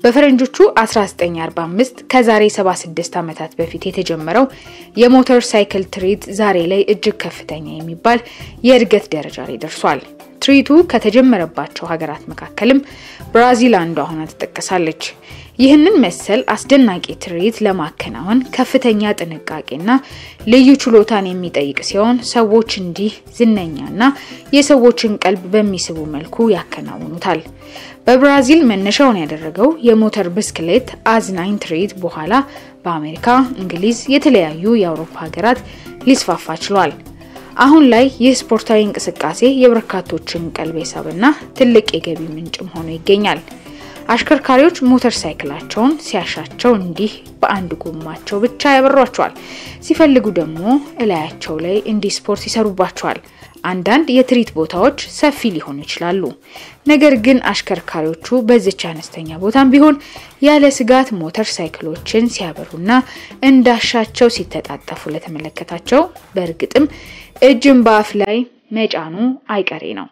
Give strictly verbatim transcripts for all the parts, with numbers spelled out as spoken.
በፈረንጆቹ አስራ ዘጠኝ አርባ አምስት ከዛሬ ሰባ ስድስት ዓመታት በፊት የተጀመረው የሞተር ሳይክል ትርኢት ዛሬ ላይ እጅግ ከፍተኛ የሚባል የእድገት ደረጃ ላይ ደርሷል። ትርኢቱ ከተጀመረባቸው ሀገራት መካከልም ብራዚል አንዷ ሆና ተጠቀሳለች። ይህንን መሰል አስደናቂ ትርኢት ለማከናወን ከፍተኛ ጥንቃቄና ልዩ ችሎታን የሚጠይቅ ሲሆን ሰዎች እንዲህ ዝነኛና የሰዎችን ቀልብ በሚስቡ መልኩ ያከናውኑታል። በብራዚል መነሻውን ያደረገው የሞተር ብስክሌት አዝናኝ ትርኢት በኋላ በአሜሪካ፣ እንግሊዝ፣ የተለያዩ የአውሮፓ ሀገራት ሊስፋፋ ችሏል። አሁን ላይ ይህ ስፖርታዊ እንቅስቃሴ የበርካቶችን ቀልብ የሳበና ትልቅ የገቢ ምንጭም ሆኖ ይገኛል። አሽከርካሪዎች ሞተር ሳይክላቸውን ሲያሻቸው እንዲህ በአንድ ጎማቸው ብቻ ያበሯቸዋል። ሲፈልጉ ደግሞ እላያቸው ላይ እንዲህ ስፖርት ይሰሩባቸዋል። አንዳንድ የትርኢት ቦታዎች ሰፊ ሊሆኑ ይችላሉ። ነገር ግን አሽከርካሪዎቹ በዚች አነስተኛ ቦታም ቢሆን ያለ ስጋት ሞተር ሳይክሎችን ሲያበሩና እንዳሻቸው ሲተጣጣፉ ለተመለከታቸው በእርግጥም እጅን በአፍ ላይ መጫኑ አይቀሬ ነው።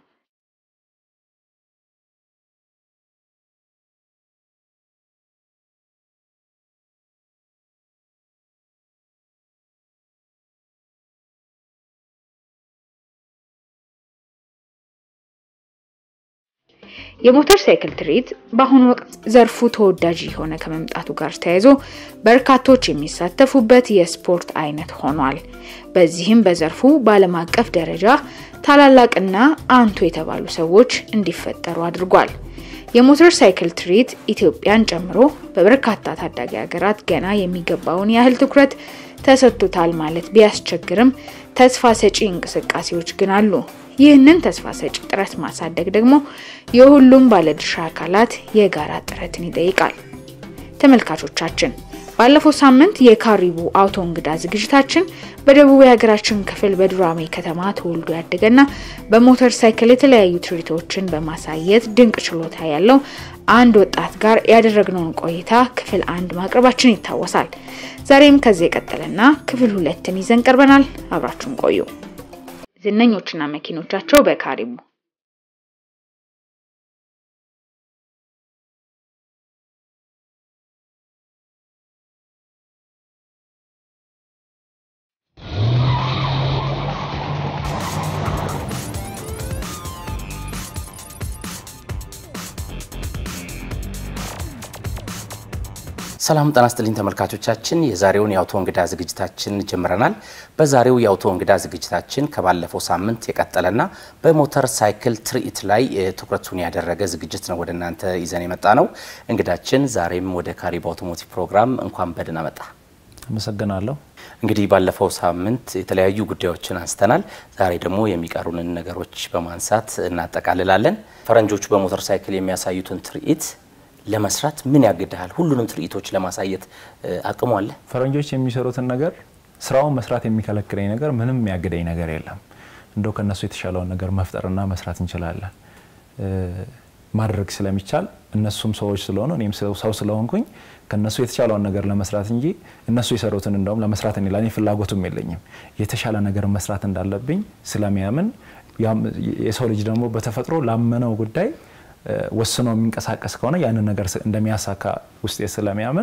የሞተር ሳይክል ትርኢት በአሁኑ ወቅት ዘርፉ ተወዳጅ ሆነ ከመምጣቱ ጋር ተያይዞ በርካቶች የሚሳተፉበት የስፖርት አይነት ሆኗል። በዚህም በዘርፉ በዓለም አቀፍ ደረጃ ታላላቅና አንቱ የተባሉ ሰዎች እንዲፈጠሩ አድርጓል። የሞተር ሳይክል ትርኢት ኢትዮጵያን ጨምሮ በበርካታ ታዳጊ ሀገራት ገና የሚገባውን ያህል ትኩረት ተሰጥቶታል ማለት ቢያስቸግርም ተስፋ ሰጪ እንቅስቃሴዎች ግን አሉ። ይህንን ተስፋ ሰጪ ጥረት ማሳደግ ደግሞ የሁሉም ባለድርሻ አካላት የጋራ ጥረትን ይጠይቃል። ተመልካቾቻችን ባለፈው ሳምንት የካሪቡ አውቶ እንግዳ ዝግጅታችን በደቡብ የሀገራችን ክፍል በዱራሜ ከተማ ተወልዶ ያደገና በሞተር ሳይክል የተለያዩ ትርኢቶችን በማሳየት ድንቅ ችሎታ ያለው አንድ ወጣት ጋር ያደረግነውን ቆይታ ክፍል አንድ ማቅረባችን ይታወሳል። ዛሬም ከዚህ የቀጠለና ክፍል ሁለትን ይዘን ቀርበናል። አብራችሁን ቆዩ። ዝነኞችና መኪኖቻቸው በካሪቡ ሰላም ጤና ይስጥልኝ ተመልካቾቻችን፣ የዛሬውን የአውቶ እንግዳ ዝግጅታችን ጀምረናል። በዛሬው የአውቶ እንግዳ ዝግጅታችን ከባለፈው ሳምንት የቀጠለና በሞተር ሳይክል ትርኢት ላይ ትኩረቱን ያደረገ ዝግጅት ነው ወደ እናንተ ይዘን የመጣ ነው። እንግዳችን ዛሬም ወደ ካሪቡ አውቶሞቲቭ ፕሮግራም እንኳን በደህና መጣ። አመሰግናለሁ። እንግዲህ ባለፈው ሳምንት የተለያዩ ጉዳዮችን አንስተናል። ዛሬ ደግሞ የሚቀሩንን ነገሮች በማንሳት እናጠቃልላለን። ፈረንጆቹ በሞተር ሳይክል የሚያሳዩትን ትርኢት ለመስራት ምን ያገዳል? ሁሉንም ትርኢቶች ለማሳየት አቅሙ አለ? ፈረንጆች የሚሰሩትን ነገር ስራውን መስራት የሚከለክለኝ ነገር ምንም ያገደኝ ነገር የለም። እንደው ከነሱ የተሻለውን ነገር መፍጠርና መስራት እንችላለን። ማድረግ ስለሚቻል እነሱም ሰዎች ስለሆኑ እኔም ሰው ስለሆንኩኝ ከነሱ የተሻለውን ነገር ለመስራት እንጂ እነሱ የሰሩትን እንደውም ለመስራት እኔ ለኔ ፍላጎቱም የለኝም። የተሻለ ነገር መስራት እንዳለብኝ ስለሚያምን የሰው ልጅ ደግሞ በተፈጥሮ ላመነው ጉዳይ ወስኖ የሚንቀሳቀስ ከሆነ ያንን ነገር እንደሚያሳካ ውስጥ ስለሚያምን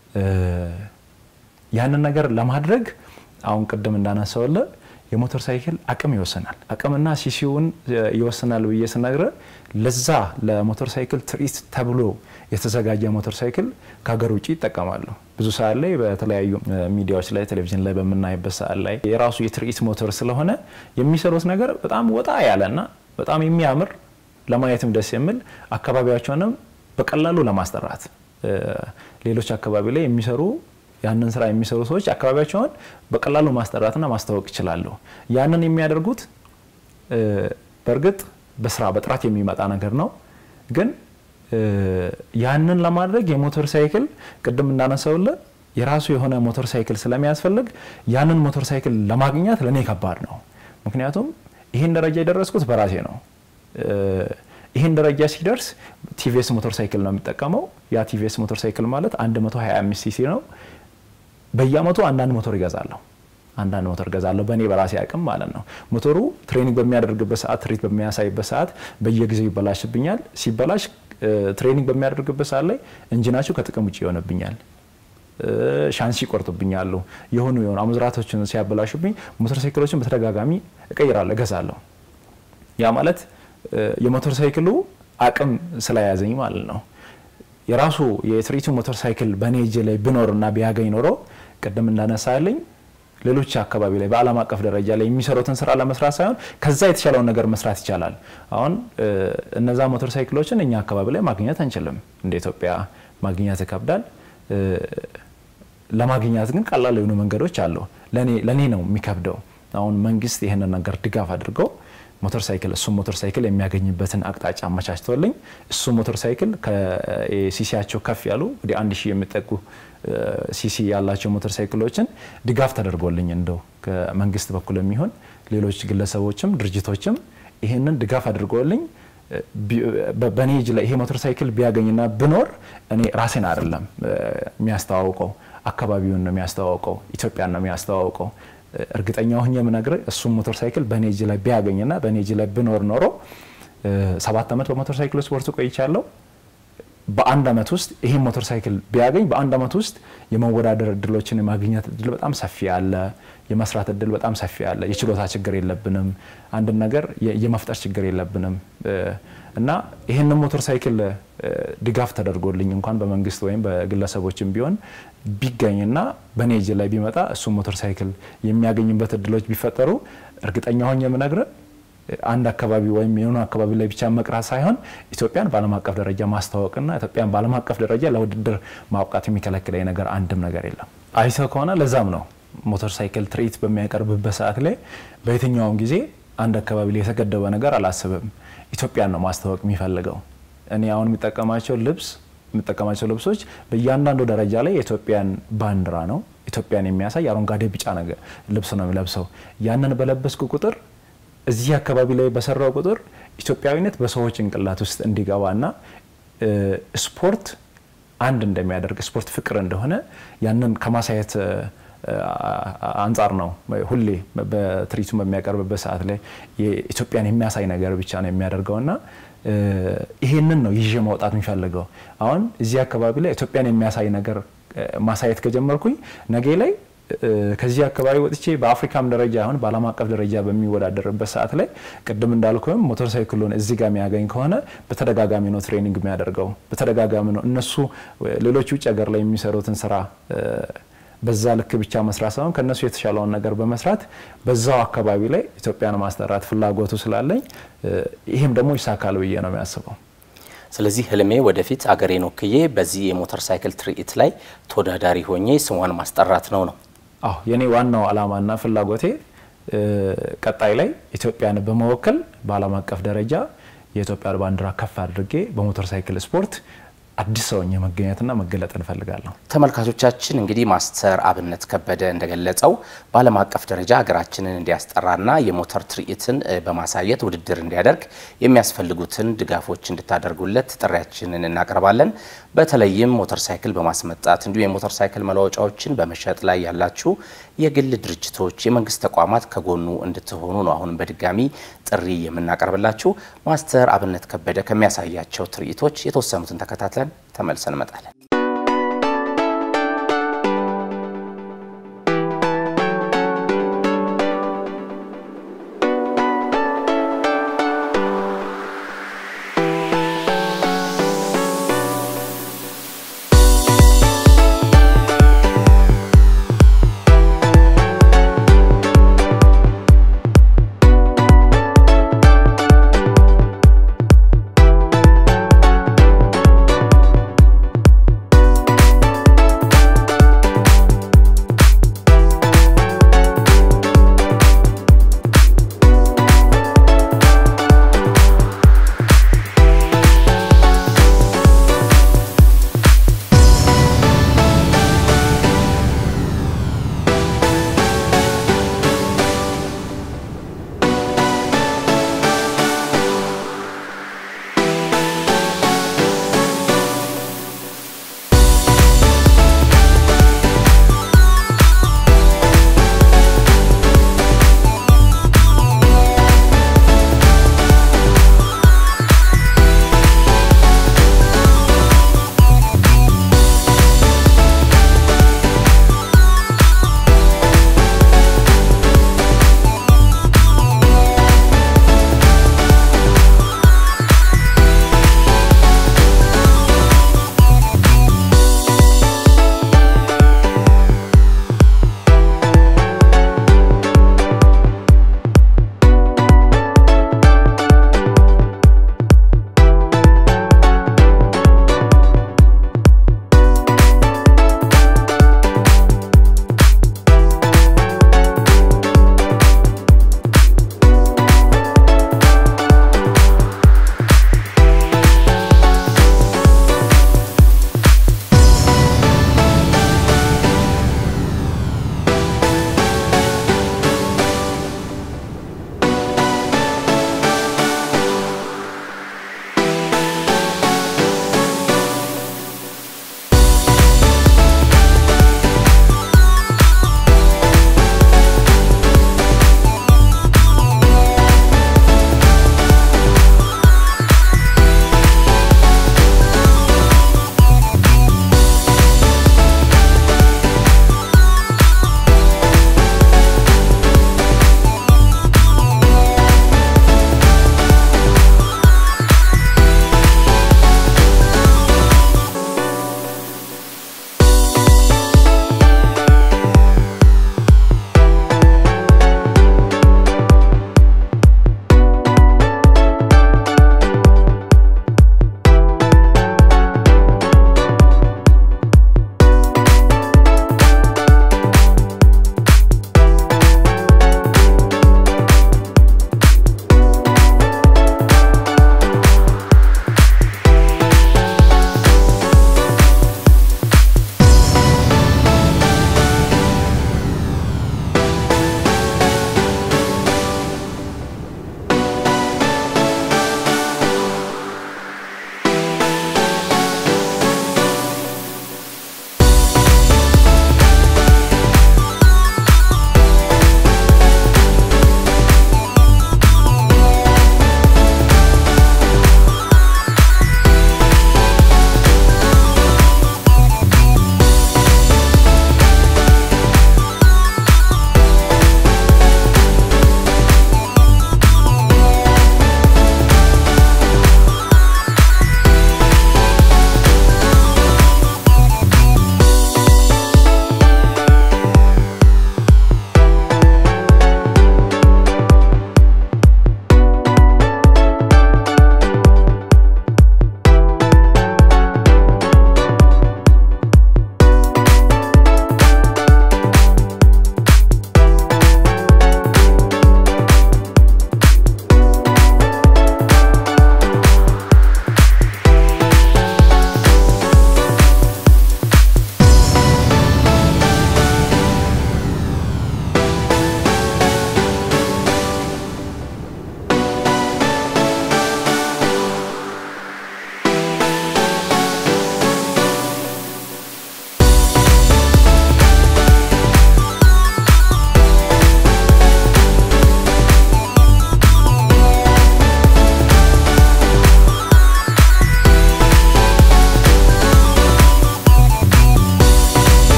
ያንን ነገር ለማድረግ አሁን ቀደም እንዳነሳውለ የሞተር ሳይክል አቅም ይወሰናል። አቅምና ሲሲውን ይወሰናል ብዬ ስነግረ ለዛ ለሞተር ሳይክል ትርኢት ተብሎ የተዘጋጀ ሞተር ሳይክል ከሀገር ውጪ ይጠቀማሉ። ብዙ ሰዓት ላይ በተለያዩ ሚዲያዎች ላይ ቴሌቪዥን ላይ በመናይበት ሰዓት ላይ የራሱ የትርኢት ሞተር ስለሆነ የሚሰሩት ነገር በጣም ወጣ ያለና በጣም የሚያምር ለማየትም ደስ የሚል አካባቢያቸውንም በቀላሉ ለማስተራት ሌሎች አካባቢ ላይ የሚሰሩ ያንን ስራ የሚሰሩ ሰዎች አካባቢያቸውን በቀላሉ ማስተራትና ማስተዋወቅ ይችላሉ። ያንን የሚያደርጉት በርግጥ በስራ በጥራት የሚመጣ ነገር ነው። ግን ያንን ለማድረግ የሞተር ሳይክል ቀደም እንዳነሳውለ የራሱ የሆነ ሞተር ሳይክል ስለሚያስፈልግ ያንን ሞተር ሳይክል ለማግኘት ለኔ ከባድ ነው። ምክንያቱም ይሄን ደረጃ የደረስኩት በራሴ ነው። ይሄን ደረጃ ሲደርስ ቲቪኤስ ሞተር ሳይክል ነው የሚጠቀመው። ያ ቲቪኤስ ሞተር ሳይክል ማለት one twenty-five ሲሲ ነው። በየአመቱ አንዳንድ ሞተር ይገዛለሁ አንዳንድ ሞተር ገዛለሁ በእኔ በራሴ አቅም ማለት ነው። ሞተሩ ትሬኒንግ በሚያደርግበት ሰዓት ትሪት በሚያሳይበት ሰዓት በየጊዜው ይበላሽብኛል። ሲበላሽ ትሬኒንግ በሚያደርግበት ሰዓት ላይ እንጂናቸው ከጥቅም ውጪ ይሆንብኛል ሻንስ ይቆርጡብኛል የሆኑ የሆኑ አመዝራቶችን ሲያበላሹብኝ ሞተር ሳይክሎችን በተደጋጋሚ እቀይራለሁ እገዛለሁ ያ ማለት የሞተር ሳይክሉ አቅም ስለያዘኝ ማለት ነው የራሱ የትሪቱ ሞተር ሳይክል በኔ እጄ ላይ ቢኖርና ቢያገኝ ኖሮ ቀደም እንዳነሳልኝ ሌሎች አካባቢ ላይ በአለም አቀፍ ደረጃ ላይ የሚሰሩትን ስራ ለመስራት ሳይሆን ከዛ የተሻለው ነገር መስራት ይቻላል አሁን እነዛ ሞተር ሳይክሎችን እኛ አካባቢ ላይ ማግኘት አንችልም እንደ ኢትዮጵያ ማግኘት ይከብዳል ለማግኘት ግን ቀላል የሆኑ መንገዶች አሉ ለኔ ለኔ ነው የሚከብደው አሁን መንግስት ይሄንን ነገር ድጋፍ አድርገው ሞተር ሳይክል እሱ ሞተር ሳይክል የሚያገኝበትን አቅጣጫ አመቻችቶልኝ እሱ ሞተር ሳይክል ከሲሲያቸው ከፍ ያሉ ወደ አንድ ሺህ የሚጠጉ ሲሲ ያላቸው ሞተር ሳይክሎችን ድጋፍ ተደርጎልኝ እንደው ከመንግስት በኩል የሚሆን ሌሎች ግለሰቦችም ድርጅቶችም ይሄንን ድጋፍ አድርጎልኝ በኔጅ ላይ ይሄ ሞተር ሳይክል ቢያገኝና ብኖር እኔ ራሴን አይደለም የሚያስተዋውቀው አካባቢውን ነው የሚያስተዋውቀው ኢትዮጵያን ነው የሚያስተዋውቀው እርግጠኛው ሆኜ ምነግር እሱ ሞተር ሳይክል በኔጅ ላይ ቢያገኝና በኔጅ ላይ ብኖር ኖሮ ሰባት አመት በሞተር ሳይክል ስፖርት ቆይቻለሁ በአንድ አመት ውስጥ ይሄ ሞተር ሳይክል ቢያገኝ በአንድ አመት ውስጥ የመወዳደር እድሎችን ማግኘት እድል በጣም ሰፊ አለ የመስራት እድል በጣም ሰፊ አለ የችሎታ ችግር የለብንም አንድ ነገር የመፍጠር ችግር የለብንም እና ይሄንን ሞተር ሳይክል ድጋፍ ተደርጎልኝ እንኳን በመንግስት ወይም በግለሰቦችም ቢሆን ቢገኝና በኔጅ ላይ ቢመጣ እሱ ሞተር ሳይክል የሚያገኝበት እድሎች ቢፈጠሩ እርግጠኛ ሆኜ ምነግር አንድ አካባቢ ወይም የሆነ አካባቢ ላይ ብቻ መቅራት ሳይሆን ኢትዮጵያን በአለም አቀፍ ደረጃ ማስተዋወቅና ኢትዮጵያን በአለም አቀፍ ደረጃ ለውድድር ማውቃት የሚከለክለኝ ነገር አንድም ነገር የለም አይሰው ከሆነ ለዛም ነው ሞተር ሳይክል ትርኢት በሚያቀርብበት ሰዓት ላይ በየትኛውም ጊዜ አንድ አካባቢ ላይ የተገደበ ነገር አላስብም ኢትዮጵያን ነው ማስተዋወቅ የሚፈልገው እኔ አሁን የሚጠቀማቸው ልብስ የሚጠቀማቸው ልብሶች በእያንዳንዱ ደረጃ ላይ የኢትዮጵያን ባንዲራ ነው ኢትዮጵያን የሚያሳይ አረንጓዴ ቢጫ ነገር ልብስ ነው የሚለብሰው ያንን በለበስኩ ቁጥር እዚህ አካባቢ ላይ በሰራው ቁጥር ኢትዮጵያዊነት በሰዎች እንቅላት ውስጥ እንዲገባና ስፖርት አንድ እንደሚያደርግ ስፖርት ፍቅር እንደሆነ ያንን ከማሳየት አንፃር ነው ሁሌ በትሪቱ በሚያቀርብበት ሰዓት ላይ የኢትዮጵያን የሚያሳይ ነገር ብቻ ነው የሚያደርገውና ይሄንን ነው ይዤ ማውጣት የሚፈልገው አሁን እዚህ አካባቢ ላይ ኢትዮጵያን የሚያሳይ ነገር ማሳየት ከጀመርኩኝ ነገ ላይ ከዚህ አካባቢ ወጥቼ በአፍሪካም ደረጃ አሁን በአለም አቀፍ ደረጃ በሚወዳደርበት ሰዓት ላይ ቀደም እንዳልኩኝ ሞተር ሳይክሉን እዚህ ጋር የሚያገኝ ከሆነ በተደጋጋሚ ነው ትሬኒንግ የሚያደርገው በተደጋጋሚ ነው እነሱ ሌሎች ውጭ ሀገር ላይ የሚሰሩትን ስራ በዛ ልክ ብቻ መስራት ሳይሆን ከነሱ የተሻለውን ነገር በመስራት በዛው አካባቢ ላይ ኢትዮጵያን ማስተራት ፍላጎቱ ስላለኝ ይሄም ደግሞ ይሳካል ብዬ ነው የሚያስበው ስለዚህ ህልሜ ወደፊት አገሬን ወክዬ በዚህ የሞተር ሳይክል ትርኢት ላይ ተወዳዳሪ ሆኜ ስሟን ማስጠራት ነው ነው አዎ የኔ ዋናው አላማና ፍላጎቴ ቀጣይ ላይ ኢትዮጵያን በመወከል በአለም አቀፍ ደረጃ የኢትዮጵያ ባንዲራ ከፍ አድርጌ በሞተር ሳይክል ስፖርት አዲስ ሰውኝ መገኘትና መገለጥ እንፈልጋለን ተመልካቾቻችን እንግዲህ ማስተር አብነት ከበደ እንደገለጸው በአለም አቀፍ ደረጃ ሀገራችንን እንዲያስጠራና የሞተር ትርኢትን በማሳየት ውድድር እንዲያደርግ የሚያስፈልጉትን ድጋፎች እንድታደርጉለት ጥሪያችንን እናቀርባለን በተለይም ሞተር ሳይክል በማስመጣት እንዲሁ የሞተር ሳይክል መለዋወጫዎችን በመሸጥ ላይ ያላችሁ የግል ድርጅቶች የመንግስት ተቋማት ከጎኑ እንድትሆኑ ነው አሁን በድጋሚ ጥሪ የምናቀርብላችሁ ማስተር አብነት ከበደ ከሚያሳያቸው ትርኢቶች የተወሰኑትን ተከታትለን ተመልሰን መጣለን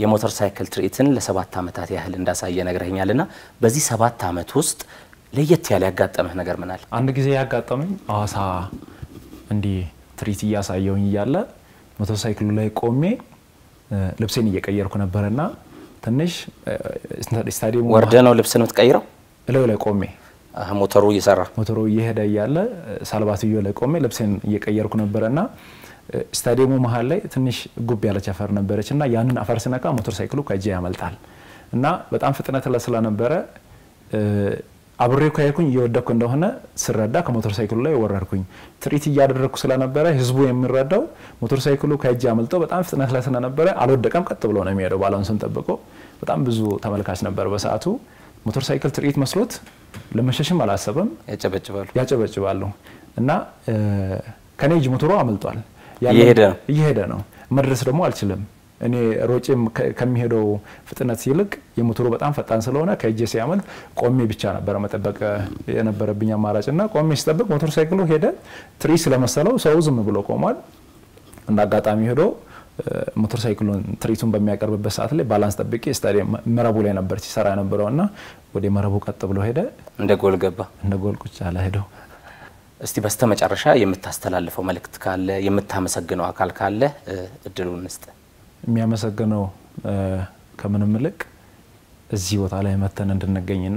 የሞተር ሳይክል ትርኢትን ለሰባት አመታት ያህል እንዳሳየ ነግረኛልና በዚህ ሰባት አመት ውስጥ ለየት ያለ ያጋጠመህ ነገር ምን አለ? አንድ ጊዜ ያጋጠመኝ አዋሳ እንዲ ትርኢት እያሳየውኝ ይያለ ሞተር ሳይክሉ ላይ ቆሜ ልብሴን እየቀየርኩ ነበርና ትንሽ ስታዲየሙ ወርደ ነው ልብስን የምትቀይረው? እለው ላይ ቆሜ ሞተሩ እየሰራ ሞተሩ እየሄደ ይያለ ሳልባትዮ ላይ ቆሜ ልብሴን እየቀየርኩ ነበርና ስታዲየሙ መሃል ላይ ትንሽ ጉብ ያለች አፈር ነበረችና ያንን አፈር ስነካ ሞተር ሳይክሉ ከእጄ ያመልጣል እና በጣም ፍጥነት ስለነበረ አብሬው ካይኩኝ እየወደኩ እንደሆነ ስረዳ ከሞተር ሳይክሉ ላይ ወረርኩኝ ትርኢት እያደረኩ ስለነበረ ህዝቡ የሚረዳው ሞተር ሳይክሉ ከእጄ ያመልጠው በጣም ፍጥነት ስለነበረ አልወደቀም ቀጥ ብሎ ነው የሚሄደው ባላንሱን ጠብቆ በጣም ብዙ ተመልካች ነበር በሰዓቱ ሞተር ሳይክል ትርኢት መስሎት ለመሸሽም አላሰበም ያጨበጭባሉ ያጨበጭባሉ እና ከኔ እጅ ሞተሩ አመልጧል ይሄደ ነው ይሄደ ነው መድረስ ደግሞ አልችልም እኔ ሮጬም ከሚሄደው ፍጥነት ይልቅ የሞተሩ በጣም ፈጣን ስለሆነ ከእጄ ሲያመልጥ ቆሜ ብቻ ነበር መጠበቅ የነበረብኝ አማራጭና ቆሜ ሲጠብቅ ሞተር ሳይክሉ ሄደ ትርኢት ስለመሰለው ሰው ዝም ብሎ ቆሟል እና አጋጣሚ ሄዶ ሞተር ሳይክሉን ትርኢቱን በሚያቀርብበት ሰዓት ላይ ባላንስ ጠብቄ ስታዲየም መረቡ ላይ ነበር ሲሰራ የነበረውና ወደ መረቡ ቀጥ ብሎ ሄደ እንደ ጎል ገባ እንደ ጎል ቁጭ አለ ሄዶ እስቲ በስተመጨረሻ የምታስተላልፈው መልእክት ካለ የምታመሰግነው አካል ካለ እድሉን እንስጥ የሚያመሰግነው ከምንም ልቅ እዚህ ቦታ ላይ መተን እንድንገኝና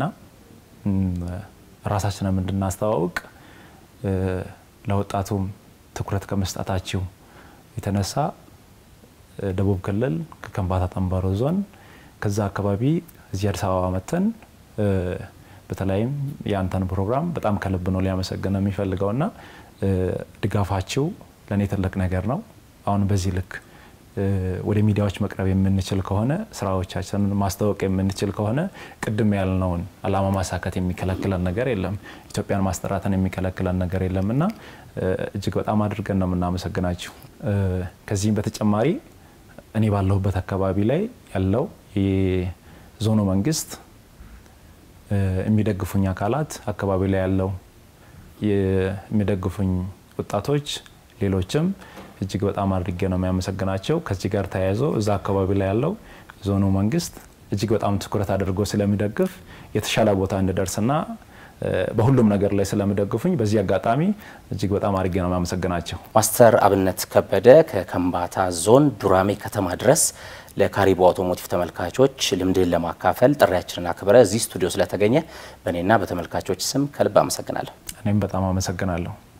ራሳችንን እንድናስተዋውቅ ለወጣቱም ትኩረት ከመስጠታችሁ የተነሳ ደቡብ ክልል ከከምባታ ጠምባሮ ዞን ከዛ አካባቢ እዚህ አዲስ አበባ መተን በተለይም ያንተን ፕሮግራም በጣም ከልብ ነው ሊያመሰግነው የሚፈልገውና ድጋፋችሁ ለኔ ትልቅ ነገር ነው አሁን በዚህ ልክ ወደ ሚዲያዎች መቅረብ የምንችል ከሆነ ስራዎቻችንን ማስተዋወቅ የምንችል ከሆነ ቅድም ያልነውን አላማ ማሳካት የሚከለክለን ነገር የለም ኢትዮጵያን ማስተራተን የሚከለክለን ነገር የለምና እጅግ በጣም አድርገን ነው እናመሰግናችሁ ከዚህም በተጨማሪ እኔ ባለሁበት አካባቢ ላይ ያለው የዞኑ መንግስት የሚደግፉኝ አካላት አካባቢ ላይ ያለው የሚደግፉኝ ወጣቶች ሌሎችም እጅግ በጣም አድርጌ ነው የሚያመሰግናቸው ከዚህ ጋር ተያይዞ እዛ አካባቢ ላይ ያለው ዞኑ መንግስት እጅግ በጣም ትኩረት አድርጎ ስለሚደግፍ የተሻለ ቦታ እንደደርስና በሁሉም ነገር ላይ ስለሚደግፉኝ በዚህ አጋጣሚ እጅግ በጣም አድርጌ ነው የሚያመሰግናቸው ማስተር አብነት ከበደ ከከምባታ ዞን ዱራሜ ከተማ ድረስ ለካሪቡ አውቶሞቲቭ ተመልካቾች ልምድን ለማካፈል ጥሪያችንን አክብረ እዚህ ስቱዲዮ ስለተገኘ በእኔና በተመልካቾች ስም ከልብ አመሰግናለሁ እኔም በጣም አመሰግናለሁ